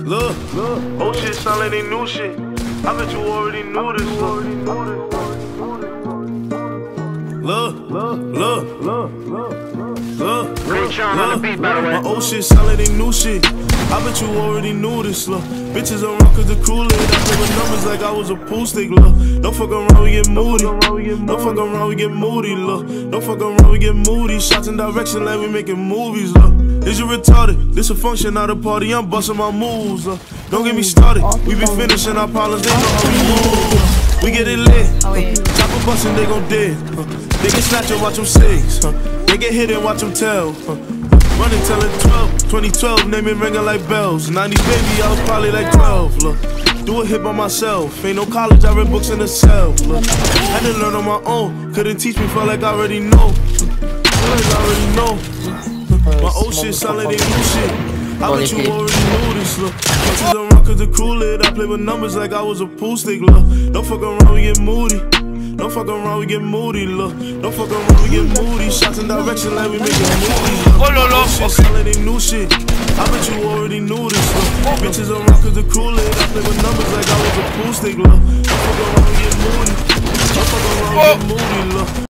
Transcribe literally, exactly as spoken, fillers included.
Look, look, old shit sound like they new shit. I bet you already knew this. Look, look, look, look, look, look. Great Sean on the beat, by the way. My old shit sound like they new shit. I bet you already knew this. Look, bitches around cause the Kool-Aid. I play with numbers like I was a pool stick. Look, don't fuck around, we get moody. Don't fuck around, we get moody. Look, don't fuck around, we get moody. Shots in direction like we making movies. Look, is you retarded? This a function, not a party. I'm busting my moves. Look, don't get me started. We be finishing our problems. They know how we move. We get it lit. Chop a bustin', they gon' dead. They get snatched and watch them six. They get hit and watch them tell. Running till it twelve, twenty twelve, name it ringing like bells. nineties baby, I was probably like twelve. Look, do a hit by myself. Ain't no college, I read books in the cell. Look, had to learn on my own. Couldn't teach me, felt like I already know. Felt like I already know. My old shit sound like they new shit. I bet you already knew this. Look, bitches around cause the Kool-Aid. I play with numbers like I was a pool stick. Look, don't fuck around, we get moody. Don't fuck around, we get moody, look. Don't fuck around, we get moody. Shots in direction like we making movies. Oh, no, no. Shit sound like they new shit. I bet you already knew this, look. Bitches around cause the Kool-Aid. I play with numbers like I was a pool stick, look. Don't fuck around, we get moody. Don't fuck around, we get moody, look.